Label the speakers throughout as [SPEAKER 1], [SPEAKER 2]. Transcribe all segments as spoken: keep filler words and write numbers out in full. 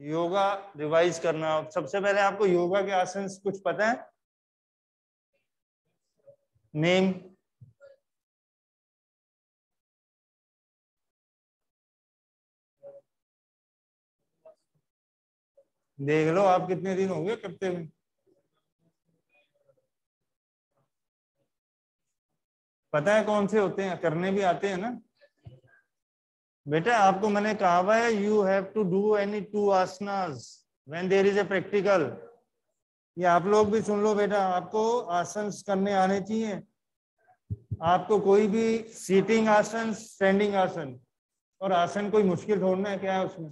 [SPEAKER 1] Yoga revise करना। सबसे पहले आपको योगा के आसन कुछ पता है? नेम? देख लो आप कितने दिन हो गए करते हुए। पता है कौन से होते हैं? करने भी आते हैं ना बेटा? आपको मैंने कहा हुआ है you have to do any two आसनास when there is a practical. ये आप लोग भी सुन लो बेटा, आपको आसन करने आने चाहिए। आपको कोई भी सीटिंग आसन, स्टैंडिंग आसन, और आसन कोई मुश्किल थोड़ना है, क्या है उसमें?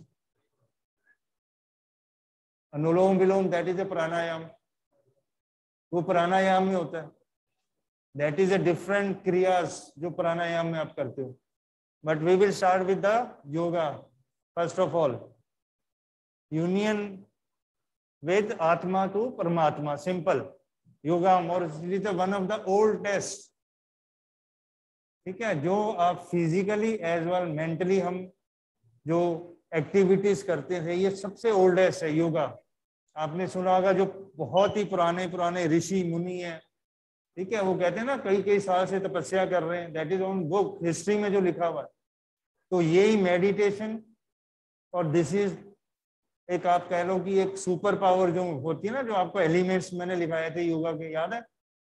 [SPEAKER 1] अनुलोम विलोम दैट इज ए प्राणायाम, वो प्राणायाम में होता है। दैट इज ए डिफरेंट क्रियास जो प्राणायाम में आप करते हो। But we will start with the yoga. First of all union with atma to paramatma, simple yoga, और it is one of the old test. ठीक है, जो आप फिजिकली एज वेल मेंटली हम जो एक्टिविटीज करते थे, ये सबसे ओल्डेस्ट है योगा। आपने सुना होगा जो बहुत ही पुराने पुराने ऋषि मुनि हैं, ठीक है, वो कहते हैं ना कई कई साल से तपस्या कर रहे हैं। That is on book, history में जो लिखा हुआ है। तो यही मेडिटेशन, और दिस इज एक आप कह लो कि एक सुपर पावर जो होती है ना, जो आपको एलिमेंट्स मैंने लिखाए थे योगा के, याद है?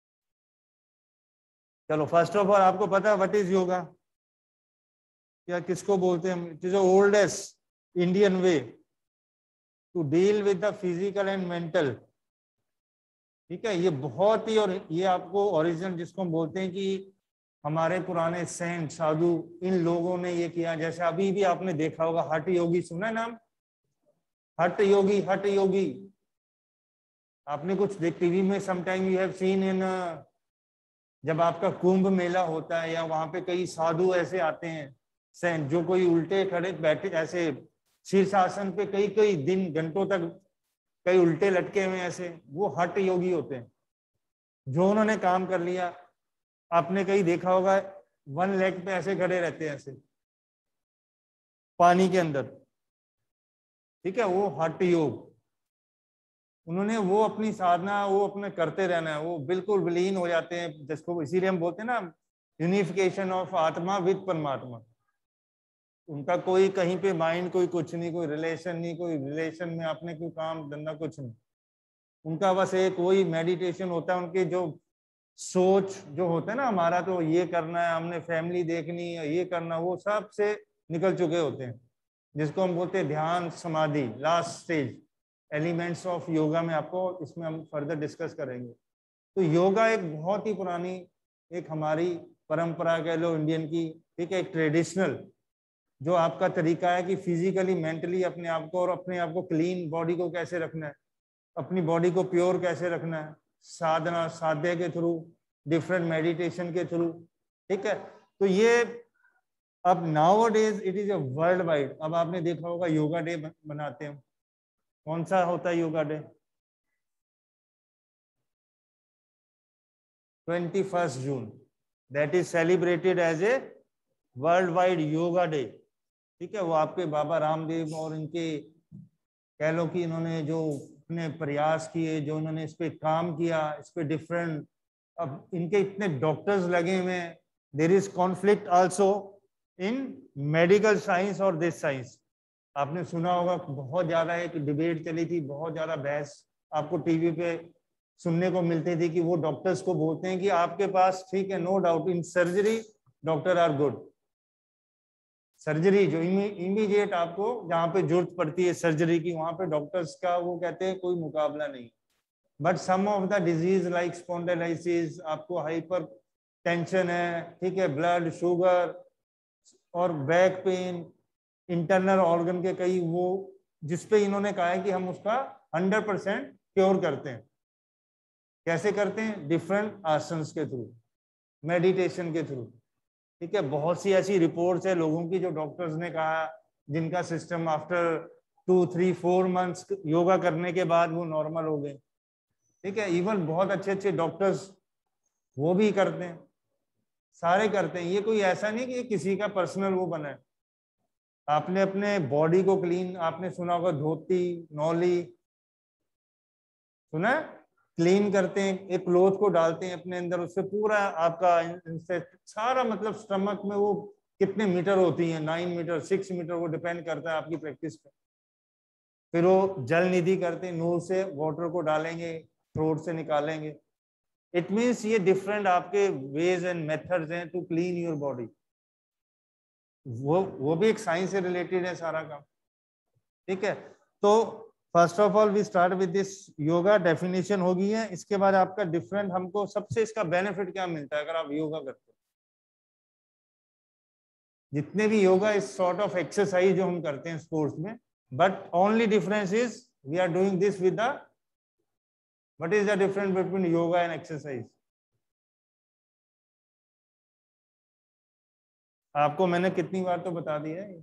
[SPEAKER 1] चलो फर्स्ट ऑफ ऑल आपको पता है व्हाट इज योगा? क्या किसको बोलते हैं? It is the oldest Indian way to deal with the physical and mental. ठीक है, ये बहुत ही, और ये आपको ओरिजिन जिसको हम बोलते हैं कि हमारे पुराने सेंट साधु, इन लोगों ने ये किया। जैसे अभी भी आपने देखा होगा हठ योगी, सुना है नाम? हठ योगी, हठ योगी आपने कुछ देख टीवी में sometime you have seen in, जब आपका कुंभ मेला होता है या वहां पे कई साधु ऐसे आते हैं सेंट, जो कोई उल्टे खड़े बैठे ऐसे शीर्षासन पे कई कई दिन घंटों तक कई उल्टे लटके हुए ऐसे, वो हठ योगी होते हैं। जो उन्होंने काम कर लिया, आपने कहीं देखा होगा वन लेग पे ऐसे खड़े रहते हैं ऐसे पानी के अंदर। ठीक है, वो हठ योग, उन्होंने वो अपनी साधना वो अपने करते रहना है, वो बिल्कुल विलीन हो जाते हैं, जिसको इसीलिए हम बोलते हैं ना यूनिफिकेशन ऑफ आत्मा विद परमात्मा। उनका कोई कहीं पे माइंड कोई कुछ नहीं, कोई रिलेशन नहीं, कोई रिलेशन में आपने कोई काम धंधा कुछ नहीं। उनका बस एक वही मेडिटेशन होता है। उनके जो सोच जो होता है ना, हमारा तो ये करना है, हमने फैमिली देखनी है, ये करना, वो सब से निकल चुके होते हैं, जिसको हम बोलते हैं ध्यान समाधि, last stage elements of yoga में। आपको इसमें हम फर्दर डिस्कस करेंगे। तो योगा एक बहुत ही पुरानी, एक हमारी परंपरा कह लो इंडियन की, ठीक है, एक ट्रेडिशनल जो आपका तरीका है कि फिजिकली मेंटली अपने आप को, और अपने आप को क्लीन बॉडी को कैसे रखना है, अपनी बॉडी को प्योर कैसे रखना है, साधना साध्य के थ्रू, डिफरेंट मेडिटेशन के थ्रू। ठीक है, तो ये अब nowadays it is a worldwide. अब आपने देखा होगा योगा डे बनाते हैं, कौन सा होता है yoga day? Twenty first June, that is celebrated as a worldwide yoga day. ठीक है, वो आपके बाबा रामदेव और इनके कह लो कि इन्होंने जो अपने प्रयास किए, जो उन्होंने इस पे काम किया, इस पे डिफरेंट, अब इनके इतने डॉक्टर्स लगे हुए हैं। There is conflict also in medical science और दिस साइंस। आपने सुना होगा बहुत ज्यादा एक डिबेट चली थी, बहुत ज्यादा बहस आपको टीवी पे सुनने को मिलती थी कि वो डॉक्टर्स को बोलते हैं कि आपके पास, ठीक है, no doubt in surgery doctor are good, surgery जो इमीडिएट आपको जहाँ पे जरूरत पड़ती है सर्जरी की, वहां पे डॉक्टर्स का वो कहते हैं कोई मुकाबला नहीं। But some of the disease like spondylosis, आपको हाइपर टेंशन है, ठीक है, ब्लड शुगर और बैक पेन, इंटरनल ऑर्गन के कई वो, जिसपे इन्होंने कहा है कि हम उसका हंड्रेड परसेंट क्योर करते हैं। कैसे करते हैं? डिफरेंट आसन्स के थ्रू, मेडिटेशन के थ्रू। ठीक है, बहुत सी ऐसी रिपोर्ट्स है लोगों की जो डॉक्टर्स ने कहा, जिनका system after two three four months yoga करने के बाद वो नॉर्मल हो गए। ठीक है, इवन बहुत अच्छे अच्छे डॉक्टर्स वो भी करते हैं, सारे करते हैं। ये कोई ऐसा नहीं कि ये किसी का पर्सनल वो बना है। आपने अपने बॉडी को क्लीन, आपने सुना होगा धोती नौली, सुना, क्लीन करते हैं, एक क्लोथ को डालते हैं अपने अंदर, उससे पूरा आपका इंसेक्ट सारा, मतलब स्टमक में वो कितने मीटर होती हैं, नाइन मीटर सिक्स मीटर, वो डिपेंड करता है आपकी प्रैक्टिस पे। फिर वो जल निधि करते हैं, नोज से वाटर को डालेंगे, थ्रोट से निकालेंगे। इट मीन्स ये डिफरेंट आपके वेज एंड मेथड्स हैं टू क्लीन योर बॉडी। वो वो भी एक साइंस से रिलेटेड है सारा काम, ठीक है। तो first of all we start with this yoga, definition होगी है। इसके बाद आपका डिफरेंट, हमको सबसे इसका बेनिफिट क्या मिलता है अगर आप योगा करते हो। जितने भी योगा इस सॉर्ट ऑफ एक्सरसाइज जो हम करते हैं स्पोर्ट्स में, but only difference is we are doing this with the, what is the difference between yoga and exercise? आपको मैंने कितनी बार तो बता दिया है।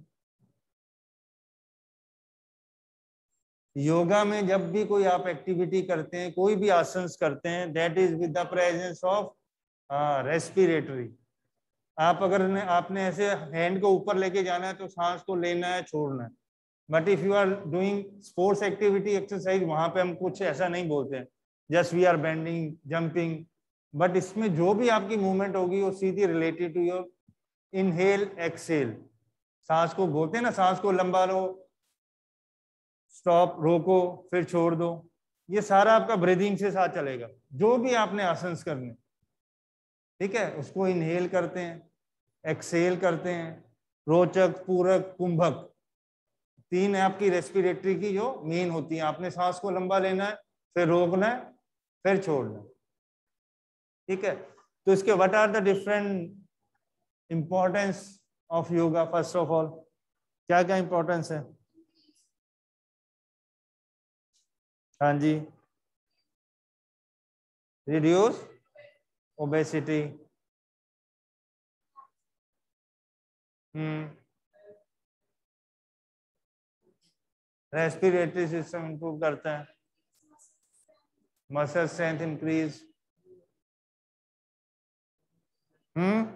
[SPEAKER 1] योगा में जब भी कोई आप एक्टिविटी करते हैं, कोई भी आसन करते हैं, that is with the presence of respiratory. आप अगर ने, आपने ऐसे हैंड को ऊपर लेके जाना है तो सांस को लेना है, छोड़ना है। But if you are doing sports activity exercise, वहां पे हम कुछ ऐसा नहीं बोलते हैं, just we are bending jumping. But इसमें जो भी आपकी मूवमेंट होगी वो सीधी related to your inhale exhale. सांस को बोलते हैं ना, सांस को लंबा लो, स्टॉप, रोको, फिर छोड़ दो। ये सारा आपका ब्रीदिंग से साथ चलेगा। जो भी आपने आसन करने, ठीक है, उसको इनहेल करते हैं, एक्सेल करते हैं। रोचक, पूरक, कुंभक, तीन है आपकी रेस्पिरेटरी की जो मेन होती है। आपने सांस को लंबा लेना है, फिर रोकना है, फिर छोड़ना है, ठीक है। तो इसके what are the different importance of yoga? First of all क्या क्या इंपॉर्टेंस है? हाँ जी, reduce obesity, hmm respiratory system improve करता है, muscle strength increase, hmm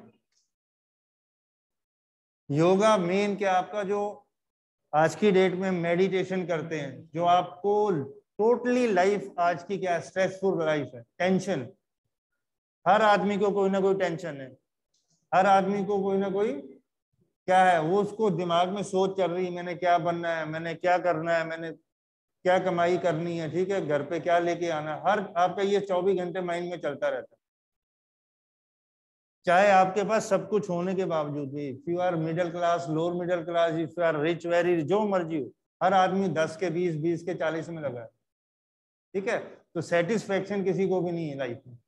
[SPEAKER 1] yoga मेन क्या आपका, जो आज की डेट में मेडिटेशन करते हैं, जो आपको टोटली लाइफ आज की क्या स्ट्रेसफुल लाइफ है, टेंशन, हर आदमी को कोई ना कोई टेंशन है, हर आदमी को कोई ना कोई क्या है, वो उसको दिमाग में सोच चल रही है, मैंने क्या बनना है, मैंने क्या करना है, मैंने क्या कमाई करनी है, ठीक है, घर पे क्या लेके आना, हर आपका ये चौबीस घंटे माइंड में चलता रहता है। चाहे आपके पास सब कुछ होने के बावजूद भी, if you are middle class, lower middle class, if you are rich, very, जो मर्जी हो, हर आदमी दस के बीस, बीस के चालीस में लगा है, ठीक है। तो सेटिस्फेक्शन किसी को भी नहीं है लाइफ में।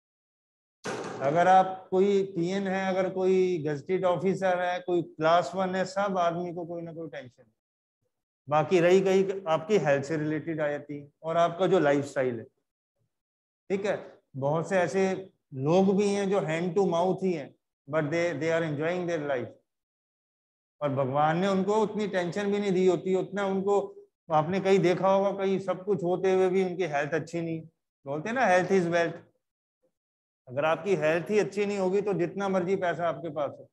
[SPEAKER 1] अगर आप कोई पीएन है, अगर कोई गजेटेड ऑफिसर है, कोई क्लास वन है, सब आदमी को कोई ना कोई टेंशन है। बाकी रही गई आपकी हेल्थ से रिलेटेड आ जाती है, और आपका जो लाइफ स्टाइल है, ठीक है। बहुत से ऐसे लोग भी हैं जो हैंड टू माउथ ही हैं, but they they are enjoying their life, और भगवान ने उनको उतनी टेंशन भी नहीं दी होती उतना उनको। आपने कहीं देखा होगा, कहीं सब कुछ होते हुए भी उनकी हेल्थ अच्छी नहीं, बोलते हैं ना हेल्थ इज वेल्थ। अगर आपकी हेल्थ ही अच्छी नहीं होगी तो जितना मर्जी पैसा आपके पास हो,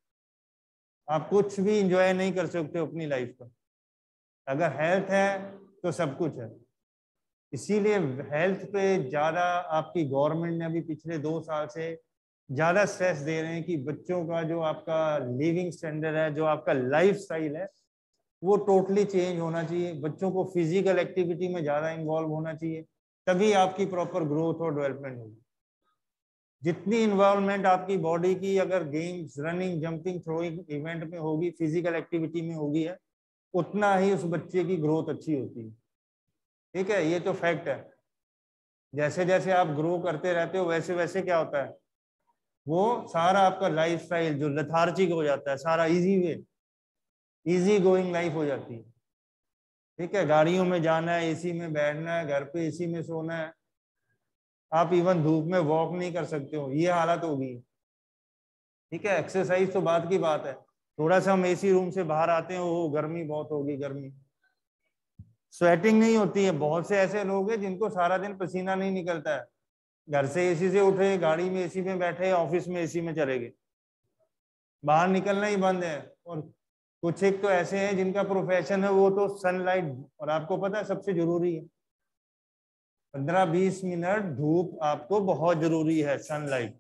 [SPEAKER 1] आप कुछ भी इंजॉय नहीं कर सकते अपनी लाइफ का। अगर हेल्थ है तो सब कुछ है। इसीलिए हेल्थ पे ज्यादा आपकी गवर्नमेंट ने अभी पिछले दो साल से ज्यादा स्ट्रेस दे रहे हैं कि बच्चों का जो आपका लिविंग स्टैंडर्ड है, जो आपका लाइफ स्टाइल है, वो टोटली चेंज होना चाहिए। बच्चों को फिजिकल एक्टिविटी में ज्यादा इन्वॉल्व होना चाहिए, तभी आपकी प्रॉपर ग्रोथ और डेवलपमेंट होगी। जितनी इन्वॉल्वमेंट आपकी बॉडी की अगर games, running, jumping, throwing event में होगी, फिजिकल एक्टिविटी में होगी है, उतना ही उस बच्चे की ग्रोथ अच्छी होती है, ठीक है। ये तो फैक्ट है। जैसे जैसे आप ग्रो करते रहते हो वैसे वैसे क्या होता है, वो सारा आपका लाइफ स्टाइल जो लेथार्जिक हो जाता है, सारा easy way, easy going life हो जाती है, ठीक है। गाड़ियों में जाना है, एसी में बैठना है, घर पे एसी में सोना है, आप इवन धूप में वॉक नहीं कर सकते हो, ये हालत होगी, ठीक है। एक्सरसाइज तो बात की बात है, थोड़ा सा हम एसी रूम से बाहर आते हैं, वो गर्मी बहुत होगी, गर्मी, स्वेटिंग नहीं होती है। बहुत से ऐसे लोग हैं जिनको सारा दिन पसीना नहीं निकलता है, घर से एसी से उठे, गाड़ी में एसी में बैठे, ऑफिस में एसी में चले गए, बाहर निकलना ही बंद है, और कुछ एक तो ऐसे हैं जिनका प्रोफेशन है वो तो सनलाइट, और आपको पता है सबसे जरूरी है पंद्रह बीस मिनट धूप आपको बहुत जरूरी है, सनलाइट।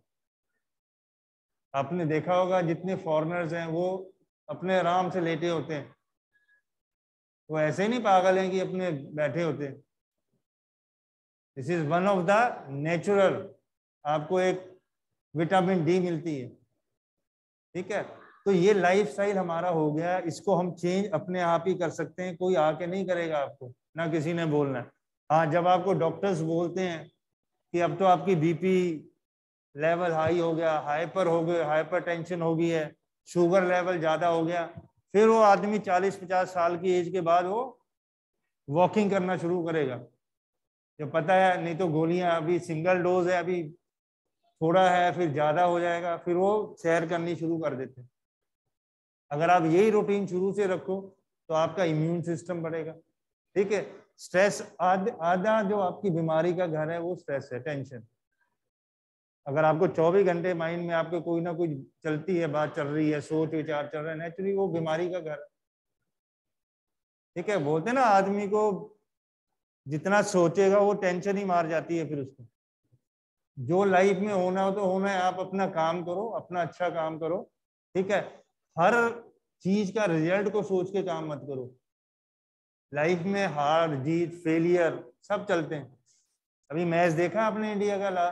[SPEAKER 1] आपने देखा होगा जितने फॉरेनर्स हैं वो अपने आराम से लेटे होते हैं, वो ऐसे ही नहीं पागल हैं कि अपने बैठे होते हैं। This is one of the natural, आपको एक विटामिन डी मिलती है, ठीक है। तो ये लाइफस्टाइल हमारा हो गया, इसको हम चेंज अपने आप ही कर सकते हैं, कोई आके नहीं करेगा आपको, ना किसी ने बोलना है। हाँ, जब आपको डॉक्टर्स बोलते हैं कि अब तो आपकी बीपी लेवल हाई हो गया, हाइपर हो गया, हाइपर टेंशन हो गई है, शुगर लेवल ज्यादा हो गया, फिर वो आदमी चालीस पचास साल की एज के बाद वो वॉकिंग करना शुरू करेगा, जब पता है नहीं तो गोलियां अभी सिंगल डोज है, अभी थोड़ा है, फिर ज्यादा हो जाएगा, फिर वो सैर करनी शुरू कर देते हैं। अगर आप यही रूटीन शुरू से रखो तो आपका इम्यून सिस्टम बढ़ेगा, ठीक है। स्ट्रेस, आध, आधा जो आपकी बीमारी का घर है वो स्ट्रेस है, टेंशन। अगर आपको चौबीस घंटे माइंड में आपके कोई ना कोई चलती है, बात चल रही है, सोच विचार चल रहा है, नेचुरली वो बीमारी का घर है, ठीक है। बोलते हैं ना आदमी को जितना सोचेगा वो टेंशन ही मार जाती है फिर उसको। जो लाइफ में होना हो तो होना है, आप अपना काम करो, अपना अच्छा काम करो, ठीक है। हर चीज का रिजल्ट को सोच के काम मत करो। लाइफ में हार जीत फेलियर सब चलते हैं। अभी मैच देखा आपने इंडिया का,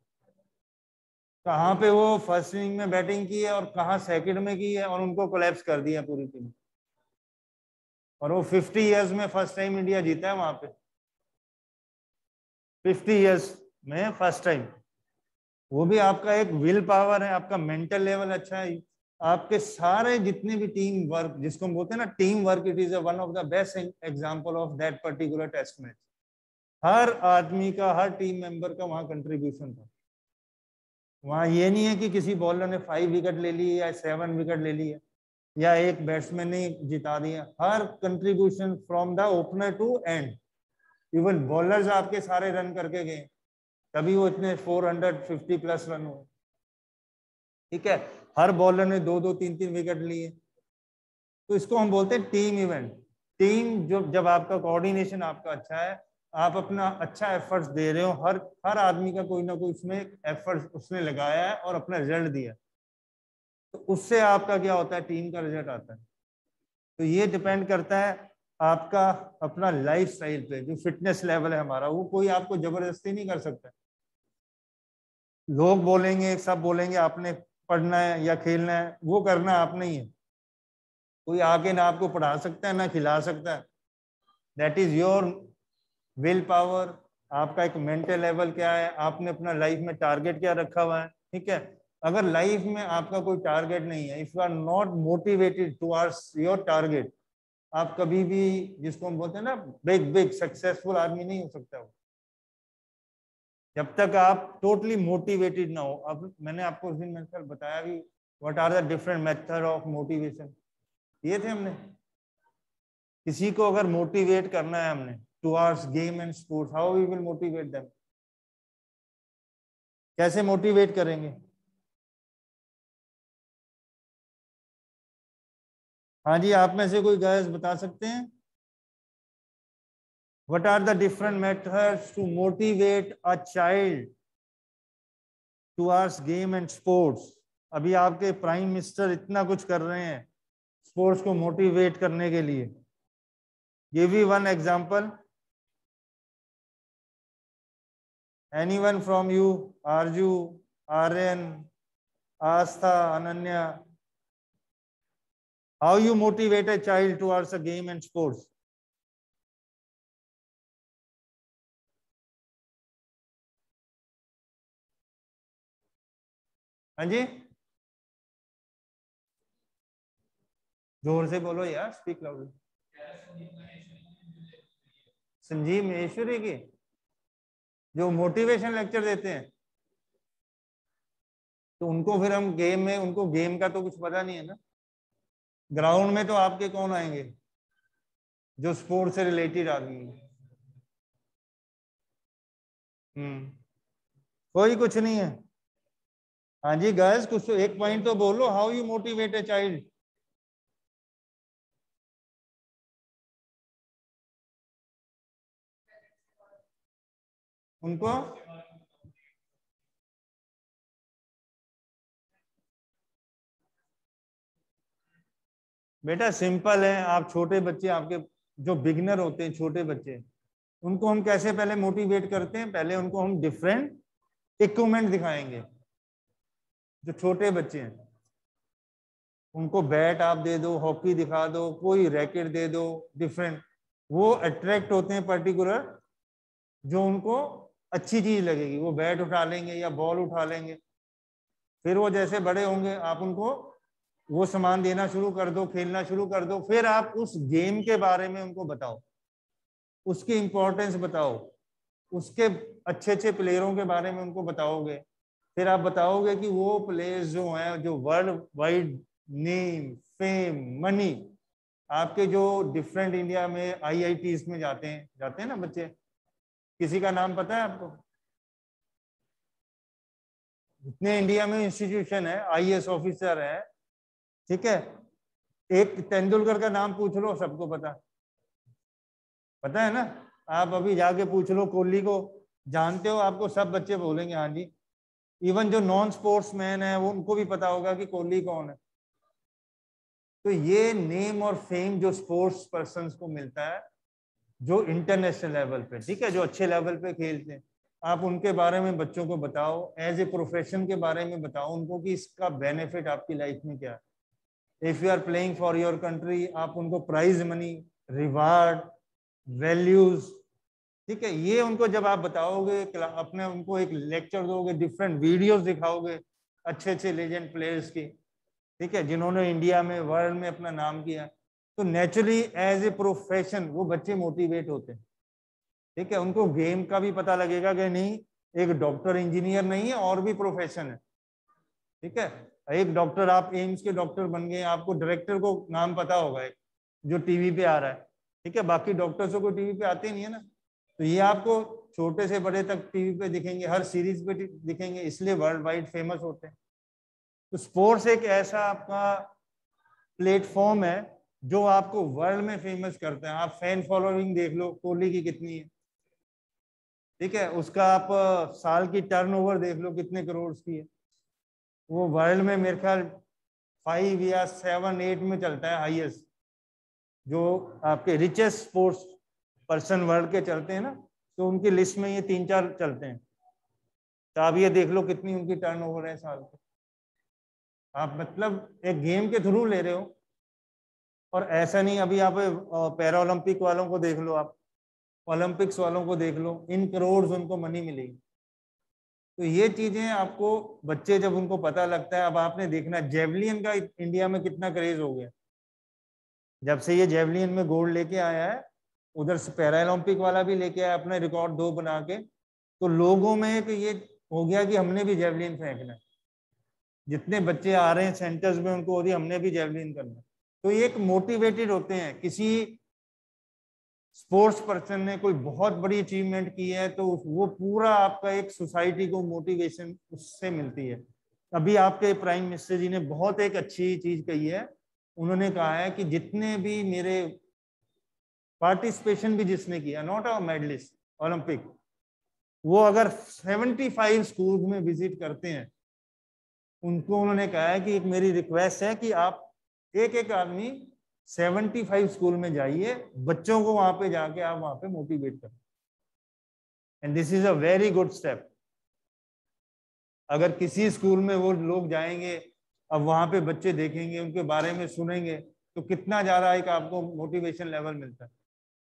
[SPEAKER 1] कहाँ पे वो फर्स्ट इनिंग में बैटिंग की है और कहाँ सेकंड में की है, और उनको कोलैप्स कर दिया पूरी टीम, और वो फिफ्टी इयर्स में फर्स्ट टाइम इंडिया जीता है वहां पे, फिफ्टी इयर्स में फर्स्ट टाइम। वो भी आपका एक विल पावर है, आपका मेंटल लेवल अच्छा है, आपके सारे जितने भी टीम वर्क, जिसको हम बोलते हैं ना team work, it is one of the best example of that particular test match. हर आदमी का, हर टीम मेंबर का वहां कंट्रीब्यूशन था। वहां ये नहीं है कि किसी बॉलर ने फाइव विकेट ले ली या सेवन विकेट ले ली है या एक बैट्समैन ने जिता दिया, हर contribution from the opener to end. Even bowlers आपके सारे रन करके गए, तभी वो इतने four hundred fifty plus run हुए, ठीक है। हर बॉलर ने दो दो तीन तीन विकेट लिए, तो इसको हम बोलते हैं टीम इवेंट। टीम जो, जब आपका कोऑर्डिनेशन आपका अच्छा है, आप अपना अच्छा एफर्ट्स दे रहे हो, हर हर आदमी का कोई ना कोई उसमें एफर्ट्स उसने लगाया है और अपना रिजल्ट दिया, तो उससे आपका क्या होता है, टीम का रिजल्ट आता है। तो ये डिपेंड करता है आपका अपना लाइफ स्टाइल पे, जो फिटनेस लेवल है हमारा, वो कोई आपको जबरदस्ती नहीं कर सकता। लोग बोलेंगे, सब बोलेंगे आपने पढ़ना है या खेलना है, वो करना आपने ही है। कोई आके ना आपको पढ़ा सकता है ना खिला सकता है। That is your willpower. आपका एक मेंटल लेवल क्या है, आपने अपना लाइफ में टारगेट क्या रखा हुआ है, ठीक है। अगर लाइफ में आपका कोई टारगेट नहीं है, if you are not motivated towards your target, आप कभी भी, जिसको हम बोलते हैं ना बिग बिग सक्सेसफुल आदमी नहीं हो सकता वो, जब तक आप टोटली मोटिवेटेड ना हो। अब मैंने आपको उस दिन मेरे बताया भी, what are the different method of motivation, ये थे हमने। किसी को अगर मोटिवेट करना है हमने towards game and sports, how we will motivate them, कैसे मोटिवेट करेंगे? हाँ जी, आप में से कोई गाइस बता सकते हैं? What are the different methods to motivate a child towards game and sports? अभी आपके प्राइम मिनिस्टर इतना कुछ कर रहे हैं स्पोर्ट्स को मोटिवेट करने के लिए। Give me one example, anyone from you, Arzoo, Aryan, Aastha, Ananya, how you motivate a child towards a game and sports? हाँ जी, जोर से बोलो यार, स्पीक लाउडली। संजीव महेश्वरी की, जो मोटिवेशन लेक्चर देते हैं, तो उनको फिर हम गेम में, उनको गेम का तो कुछ पता नहीं है ना। ग्राउंड में तो आपके कौन आएंगे जो स्पोर्ट्स से रिलेटेड आदमी है? हम्म, कोई कुछ नहीं है। हाँ जी गाइस, कुछ तो एक पॉइंट तो बोलो, how you motivate a child. उनको बेटा सिंपल है, आप छोटे बच्चे, आपके जो बिगनर होते हैं छोटे बच्चे, उनको हम कैसे पहले मोटिवेट करते हैं, पहले उनको हम डिफरेंट इक्विपमेंट दिखाएंगे। जो छोटे बच्चे हैं उनको बैट आप दे दो, हॉकी दिखा दो, कोई रैकेट दे दो डिफरेंट, वो अट्रैक्ट होते हैं पर्टिकुलर, जो उनको अच्छी चीज लगेगी, वो बैट उठा लेंगे या बॉल उठा लेंगे। फिर वो जैसे बड़े होंगे आप उनको वो सामान देना शुरू कर दो, खेलना शुरू कर दो, फिर आप उस गेम के बारे में उनको बताओ, उसकी इंपॉर्टेंस बताओ, उसके अच्छे अच्छे प्लेयरों के बारे में उनको बताओगे। फिर आप बताओगे कि वो प्लेयर्स जो हैं, जो worldwide name, fame, money, आपके जो डिफरेंट इंडिया में आई आई टीज में जाते हैं जाते हैं ना बच्चे, किसी का नाम पता है आपको? जितने इंडिया में इंस्टीट्यूशन है, आई ए एस ऑफिसर है, ठीक है, एक तेंदुलकर का नाम पूछ लो, सबको पता पता है ना। आप अभी जाके पूछ लो कोहली को, जानते हो? आपको सब बच्चे बोलेंगे हाँ जी। इवन जो नॉन स्पोर्ट्स मैन है वो उनको भी पता होगा कि कोहली कौन है। तो ये नेम और फेम जो स्पोर्ट्स पर्सन्स को मिलता है, जो इंटरनेशनल लेवल पे, ठीक है, जो अच्छे लेवल पे खेलते हैं, आप उनके बारे में बच्चों को बताओ, एज ए प्रोफेशन के बारे में बताओ उनको कि इसका बेनिफिट आपकी लाइफ में क्या है। If you are playing for your country, आप उनको प्राइज मनी, रिवार्ड, वैल्यूज, ठीक है, ये उनको जब आप बताओगे, अपने उनको एक लेक्चर दोगे, डिफरेंट वीडियोस दिखाओगे अच्छे अच्छे लेजेंड प्लेयर्स की, ठीक है, जिन्होंने इंडिया में, वर्ल्ड में अपना नाम किया, तो नेचुरली एज ए प्रोफेशन वो बच्चे मोटिवेट होते हैं। ठीक है, उनको गेम का भी पता लगेगा कि नहीं, एक डॉक्टर इंजीनियर नहीं है, और भी प्रोफेशन है। ठीक है, एक डॉक्टर, आप एम्स के डॉक्टर बन गए, आपको डायरेक्टर को नाम पता होगा एक, जो टीवी पे आ रहा है, ठीक है, बाकी डॉक्टर्स को टीवी पे आते नहीं है ना, तो ये आपको छोटे से बड़े तक टीवी पे दिखेंगे, हर सीरीज पे दिखेंगे, इसलिए वर्ल्ड वाइड फेमस होते हैं। तो स्पोर्ट्स एक ऐसा आपका प्लेटफॉर्म है जो आपको वर्ल्ड में फेमस करता है। आप फैन फॉलोइंग देख लो कोहली की कितनी है, ठीक है, उसका आप साल की टर्नओवर देख लो कितने करोड़ की है, वो वर्ल्ड में मेरे ख्याल फाइव या सेवन एट में चलता है हाईएस्ट, जो आपके रिचेस्ट स्पोर्ट्स पर्सन वर्ल्ड के चलते हैं ना, तो उनकी लिस्ट में ये तीन चार चलते हैं। तो आप ये देख लो कितनी उनकी टर्नओवर है साल की। आप मतलब एक गेम के थ्रू ले रहे हो, और ऐसा नहीं, अभी आप पैरा ओलंपिक वालों को देख लो, आप ओलंपिक्स वालों को देख लो, इन करोड़ उनको मनी मिलेगी। तो ये चीजें आपको बच्चे जब उनको पता लगता है, अब आपने देखना जेवलिन का इंडिया में कितना क्रेज हो गया, जब से ये जेवलिन में गोल्ड लेके आया है, उधर से पैरा ओलंपिक वाला भी लेके आया अपना रिकॉर्ड दो बना के, तो लोगों में एक ये हो गया कि हमने भी जेवलिन फेंकना है। जितने बच्चे आ रहे हैं सेंटर्स में उनको हो रही हमने भी जेवलिन करना। तो ये एक मोटिवेटेड होते हैं। किसी स्पोर्ट्स पर्सन ने कोई बहुत बड़ी अचीवमेंट की है तो वो पूरा आपका एक सोसाइटी को मोटिवेशन उससे मिलती है। अभी आपके प्राइम मिनिस्टर जी ने बहुत एक अच्छी चीज कही है, उन्होंने कहा है कि जितने भी मेरे पार्टिसिपेशन भी जिसने किया, नॉट अ मेडलिस्ट ओलंपिक, वो अगर पचहत्तर स्कूल में विजिट करते हैं, उनको उन्होंने कहा है कि एक मेरी रिक्वेस्ट है कि आप एक एक आदमी पचहत्तर स्कूल में जाइए, बच्चों को वहां पे जाके आप वहां पे मोटिवेट करें। And this is a very good step. अगर किसी स्कूल में वो लोग जाएंगे, अब वहां पे बच्चे देखेंगे, उनके बारे में सुनेंगे, तो कितना ज्यादा एक आपको मोटिवेशन लेवल मिलता है।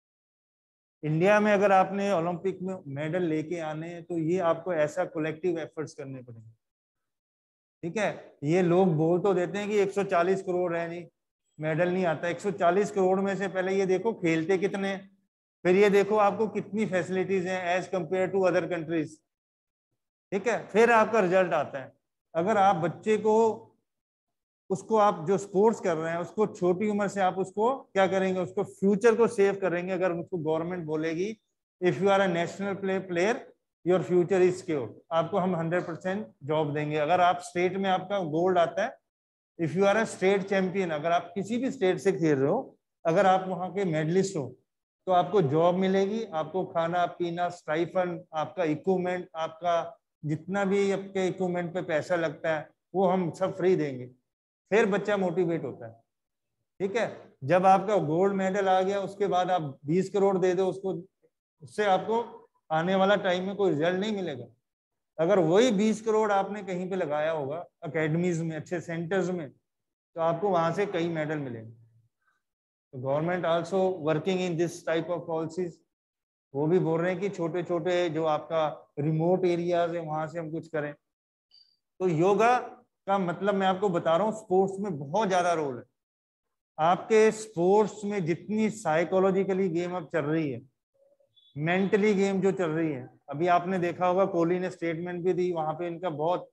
[SPEAKER 1] इंडिया में अगर आपने ओलंपिक में मेडल लेके आने हैं तो ये आपको ऐसा कलेक्टिव एफर्ट्स करने पड़ेंगे। ठीक है, ये लोग बोल तो देते हैं कि एक सौ चालीस करोड़ है, नहीं मेडल नहीं आता। एक सौ चालीस करोड़ में से पहले ये देखो खेलते कितने हैं, फिर ये देखो आपको कितनी फैसिलिटीज हैं as compare to other countries. ठीक है, फिर आपका रिजल्ट आता है। अगर आप बच्चे को, उसको आप जो स्पोर्ट्स कर रहे हैं उसको छोटी उम्र से आप उसको क्या करेंगे, उसको फ्यूचर को सेव करेंगे। अगर उसको गवर्नमेंट बोलेगी if you are a national play player your future is secure, आपको हम हंड्रेड परसेंट जॉब देंगे। अगर आप स्टेट में आपका गोल्ड आता है, if you are a state champion, अगर आप किसी भी स्टेट से खेल रहे हो, अगर आप वहां के मेडलिस्ट हो, तो आपको जॉब मिलेगी, आपको खाना पीना, स्टाइफंड, आपका इक्विपमेंट, आपका जितना भी आपके इक्विपमेंट पे पैसा लगता है वो हम सब फ्री देंगे। फिर बच्चा मोटिवेट होता है। ठीक है, जब आपका गोल्ड मेडल आ गया उसके बाद आप बीस करोड़ दे दो उसको, उससे आपको आने वाला टाइम में कोई रिजल्ट नहीं मिलेगा। अगर वही बीस करोड़ आपने कहीं पे लगाया होगा अकेडमीज में, अच्छे सेंटर्स में, तो आपको वहां से कई मेडल मिलेंगे। तो government also working in this type of policies. वो भी बोल रहे हैं कि छोटे छोटे जो आपका रिमोट एरियाज है वहां से हम कुछ करें। तो योगा का मतलब मैं आपको बता रहा हूँ, स्पोर्ट्स में बहुत ज्यादा रोल है। आपके स्पोर्ट्स में जितनी साइकोलॉजिकली गेम अब चल रही है, मेंटली गेम जो चल रही है, अभी आपने देखा होगा कोहली ने स्टेटमेंट भी दी, वहां पे इनका बहुत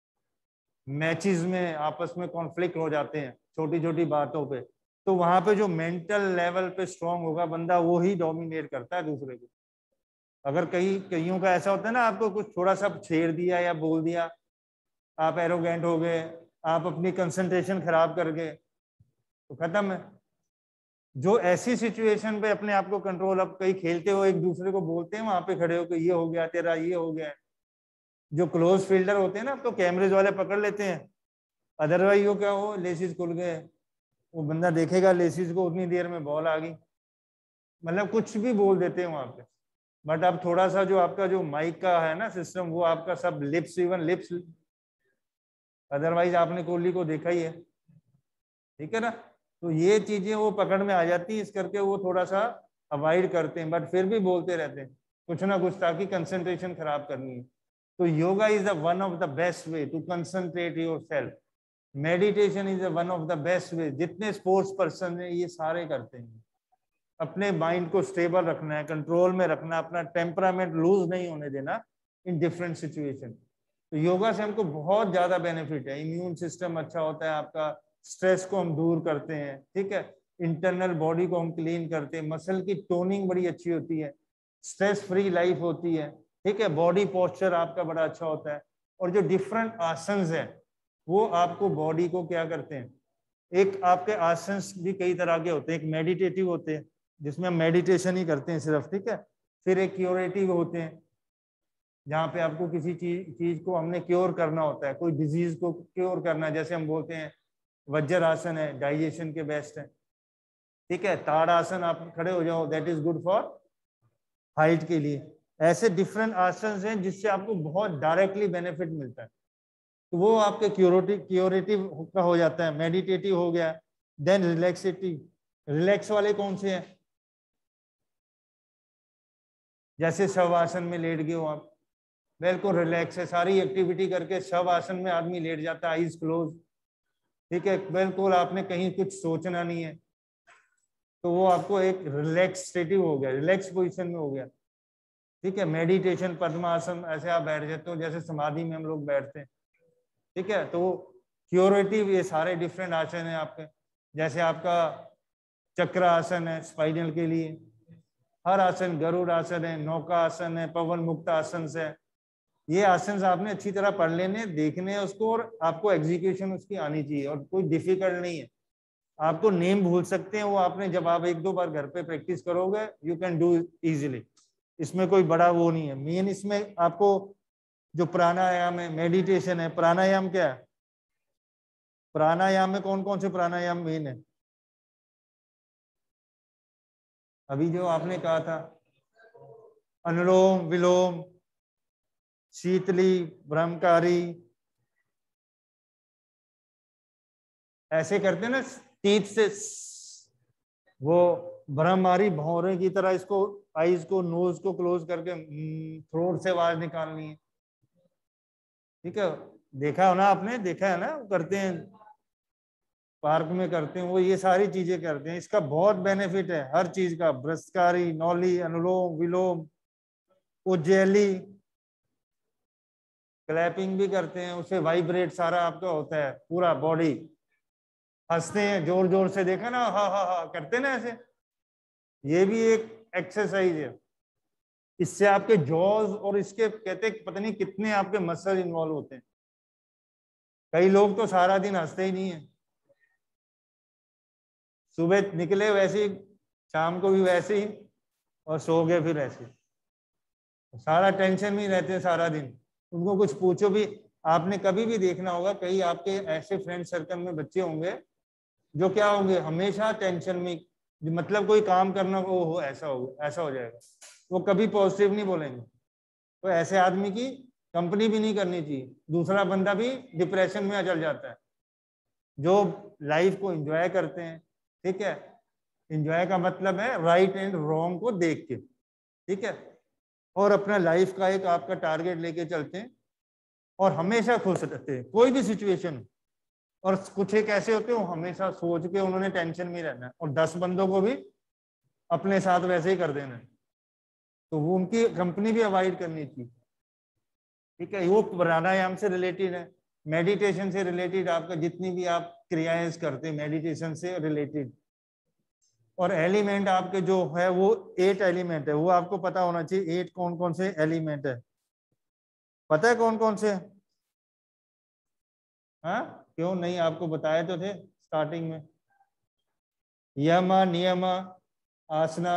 [SPEAKER 1] मैचेस में आपस में कॉन्फ्लिक्ट हो जाते हैं छोटी छोटी बातों पे। तो वहां पे जो मेंटल लेवल पे स्ट्रांग होगा बंदा, वो ही डोमिनेट करता है दूसरे को। अगर कई कईयों का ऐसा होता है ना, आपको कुछ थोड़ा सा छेड़ दिया या बोल दिया, आप एरोगेंट हो गए, आप अपनी कंसंट्रेशन खराब कर गए, तो खत्म है। जो ऐसी सिचुएशन पे अपने आप को कंट्रोल, अब कई खेलते हो एक दूसरे को बोलते हैं वहां पे खड़े हो कि ये हो गया तेरा, ये हो गया। जो क्लोज फील्डर होते हैं ना, अब तो कैमरेज वाले पकड़ लेते हैं, अदरवाइज वो क्या हो, लेसिस खुल गए, वो बंदा देखेगा लेसिस को, उतनी देर में बॉल आ गई, मतलब कुछ भी बोल देते हैं वहां पे। बट अब थोड़ा सा जो आपका जो माइक का है ना सिस्टम, वो आपका सब लिप्स, इवन लिप्स, अदरवाइज आपने कोहली को देखा ही है, ठीक है ना। तो ये चीजें वो पकड़ में आ जाती है, इस करके वो थोड़ा सा अवॉइड करते हैं, बट फिर भी बोलते रहते हैं कुछ ना कुछ, ताकि कंसंट्रेशन खराब करनी है। तो yoga is the one of the best way to concentrate yourself. Meditation is one of the best way. जितने स्पोर्ट्स पर्सन है ये सारे करते हैं। अपने माइंड को स्टेबल रखना है, कंट्रोल में रखना, अपना टेम्परामेंट लूज नहीं होने देना इन डिफरेंट सिचुएशन। तो योगा से हमको बहुत ज्यादा बेनिफिट है। इम्यून सिस्टम अच्छा होता है आपका, स्ट्रेस को हम दूर करते हैं, ठीक है, इंटरनल बॉडी को हम क्लीन करते हैं, मसल की टोनिंग बड़ी अच्छी होती है, स्ट्रेस फ्री लाइफ होती है, ठीक है, बॉडी पोस्चर आपका बड़ा अच्छा होता है। और जो डिफरेंट आसन्स है वो आपको बॉडी को क्या करते हैं, एक आपके आसन्स भी कई तरह के होते हैं, एक मेडिटेटिव होते हैं जिसमें हम मेडिटेशन ही करते हैं सिर्फ, ठीक है, फिर एक क्योरेटिव होते हैं जहाँ पे आपको किसी चीज चीज को हमने क्योर करना होता है, कोई डिजीज को क्योर करना है, जैसे हम बोलते हैं वज्र आसन है, डाइजेशन के बेस्ट है, ठीक है, ताड़ आसन आप खड़े हो जाओ, that is good for height के लिए। ऐसे डिफरेंट आसन हैं जिससे आपको बहुत डायरेक्टली बेनिफिट मिलता है। तो वो आपके क्योरेटिव क्योरेटिव का हो जाता है, मेडिटेटिव हो गया। देन रिलैक्सेटिव। रिलैक्स वाले कौन से हैं, जैसे शव आसन में लेट गए हो आप, बिल्कुल रिलैक्स है, सारी एक्टिविटी करके शव आसन में आदमी लेट जाता है, आईज क्लोज, ठीक है, बिल्कुल आपने कहीं कुछ सोचना नहीं है, तो वो आपको एक रिलैक्सेटिव हो गया, रिलैक्स पोजीशन में हो गया, ठीक है। मेडिटेशन, पद्मासन, ऐसे आप बैठ जाते हो जैसे समाधि में हम लोग बैठते हैं, ठीक है। तो क्योरेटिव, ये सारे डिफरेंट आसन है आपके, जैसे आपका चक्र आसन है स्पाइनल के लिए, हर आसन, गरुड़ आसन है, नौका आसन है, पवन मुक्त आसन है। ये आसन आपने अच्छी तरह पढ़ लेने, देखने हैं उसको, और आपको एग्जीक्यूशन उसकी आनी चाहिए, और कोई डिफिकल्ट नहीं है। आपको नेम भूल सकते हैं वो, आपने जब आप एक दो बार घर पे प्रैक्टिस करोगे यू कैन डू इजीली, इसमें कोई बड़ा वो नहीं है। मेन इसमें आपको जो प्राणायाम है, मेडिटेशन है, प्राणायाम क्या है, प्राणायाम में कौन कौन से प्राणायाम मेन है, अभी जो आपने कहा था अनुलोम विलोम, शीतली, ब्रह्मकारी, ऐसे करते हैं ना टीथ से, वो ब्रह्मकारी भौरे की तरह, इसको आईज को, नोज को क्लोज करके थ्रोट से आवाज निकालनी है, ठीक है। देखा हो ना आपने, देखा है ना, वो करते हैं पार्क में करते हैं वो, ये सारी चीजें करते हैं। इसका बहुत बेनिफिट है हर चीज का, ब्रस्कारी, नौली, अनुलोम विलोम, उज्जैली, क्लैपिंग भी करते हैं, उससे वाइब्रेट सारा आपका होता है पूरा बॉडी, हंसते हैं जोर जोर से, देखा ना, हा हा हा करते हैं ना ऐसे, ये भी एक एक्सरसाइज है। इससे आपके जॉज और इसके कहते हैं पता नहीं कितने आपके मसल इन्वॉल्व होते हैं। कई लोग तो सारा दिन हंसते ही नहीं है, सुबह निकले वैसे ही, शाम को भी वैसे ही, और सो गए फिर ऐसे, सारा टेंशन में रहते हैं सारा दिन। उनको कुछ पूछो भी, आपने कभी भी देखना होगा, कई आपके ऐसे फ्रेंड सर्कल में बच्चे होंगे जो क्या होंगे, हमेशा टेंशन में, मतलब कोई काम करना वो हो ऐसा हो ऐसा हो जाएगा, वो कभी पॉजिटिव नहीं बोलेंगे। तो ऐसे आदमी की कंपनी भी नहीं करनी चाहिए, दूसरा बंदा भी डिप्रेशन में चल जाता है। जो लाइफ को एंजॉय करते हैं, ठीक है, एंजॉय का मतलब है राइट एंड रॉन्ग को देख के, ठीक है, और अपना लाइफ का एक आपका टारगेट लेके चलते हैं और हमेशा खुश रहते हैं कोई भी सिचुएशन। और कुछ एक ऐसे होते हैं हमेशा सोच के उन्होंने टेंशन में रहना है और दस बंदों को भी अपने साथ वैसे ही कर देना है, तो वो उनकी कंपनी भी अवॉइड करनी चाहिए, ठीक है। वो प्राणायाम से रिलेटेड है, मेडिटेशन से रिलेटेड, आपका जितनी भी आप क्रियाएं करते हैं मेडिटेशन से रिलेटेड। और एलिमेंट आपके जो है वो एट एलिमेंट है, वो आपको पता होना चाहिए। एट कौन कौन से एलिमेंट है, पता है कौन कौन से? हाँ, क्यों नहीं, आपको बताए तो थे स्टार्टिंग में। यम, नियम, आसना,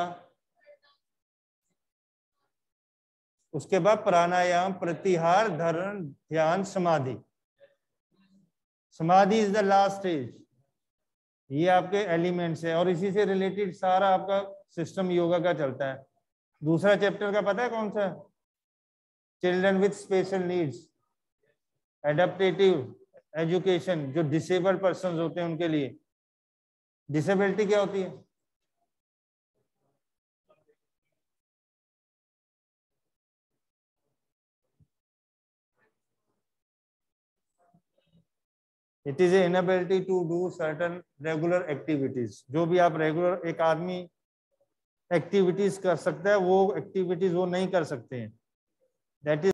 [SPEAKER 1] उसके बाद प्राणायाम, प्रत्याहार, धारण, ध्यान, समाधि। समाधि इज द लास्ट स्टेज। ये आपके एलिमेंट्स है और इसी से रिलेटेड सारा आपका सिस्टम योगा का चलता है। दूसरा चैप्टर का पता है कौन सा? Children with special needs, adaptive education, जो डिसेबल्ड पर्सन होते हैं उनके लिए। डिसेबिलिटी क्या होती है? It is a inability to do certain regular activities. जो भी आप रेगुलर एक आदमी एक्टिविटीज कर सकता है वो एक्टिविटीज वो नहीं कर सकते हैं, दैट इज